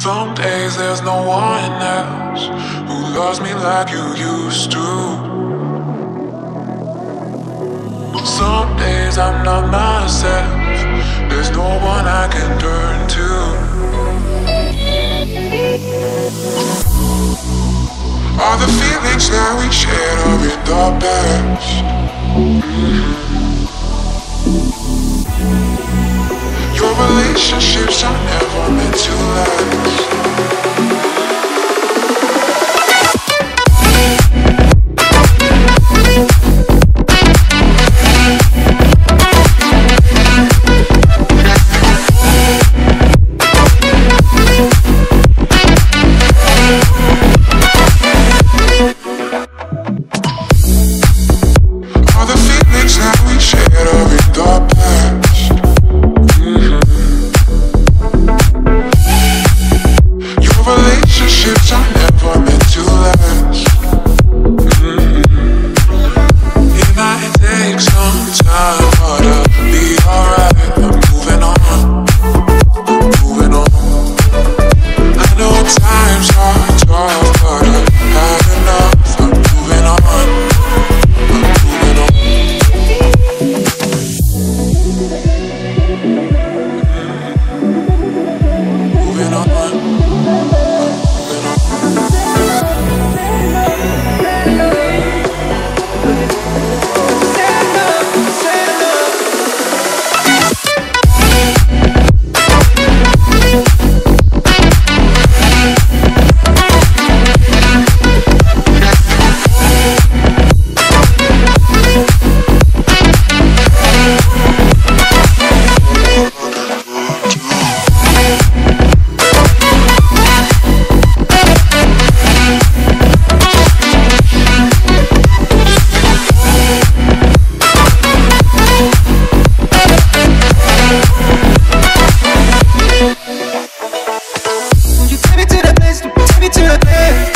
Some days there's no one else who loves me like you used to. Some days I'm not myself, there's no one I can turn to. All the feelings that we shared are in the past. Your relationships are never meant to last. All the feelings that we shared are in the past. Your relationships are never meant to last. It might take some time, but I'll be alright. I'm moving on, moving on. I know times are tough, but I've had enough. I'm moving on, I'm moving on. Moving on. Take me to the place, take me to the place.